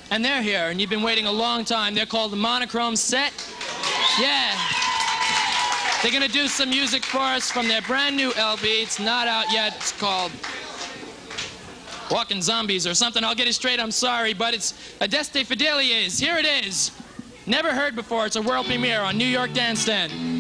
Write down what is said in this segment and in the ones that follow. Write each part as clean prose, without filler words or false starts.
And they're here, and you've been waiting a long time. They're called the Monochrome Set. Yeah. They're gonna do some music for us from their brand new LP. It's not out yet. It's called Walking Zombies or something. I'll get it straight, I'm sorry, but it's Adeste Fidelius. Here it is. Never heard before. It's a world premiere on New York Dance Den.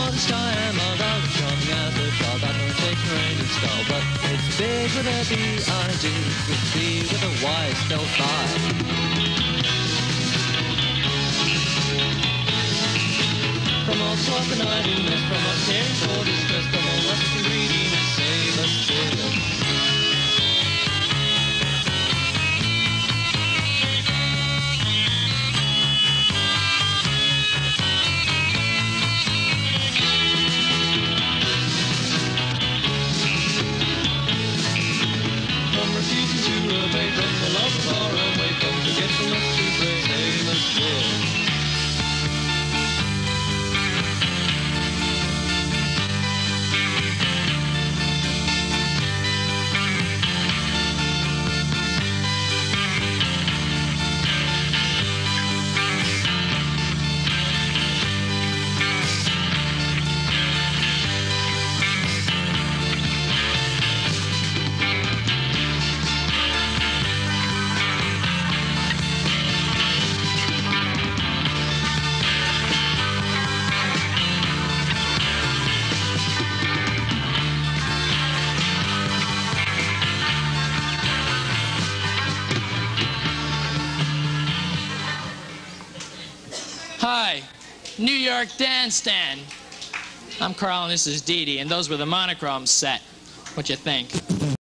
for the sky and my dog is coming as a child. I don't take rain and style, but it's big with a B-I-G, with B with a Y spelled by. From all swap and idleness, from all caring for distress, from all lust and greediness, save us, children. From refusing to obey, from the love far away, from forgetfulness to pray, save us, children. Hi, New York Dance Stand. I'm Carl and this is Dee Dee, and those were the Monochrome set. What you think?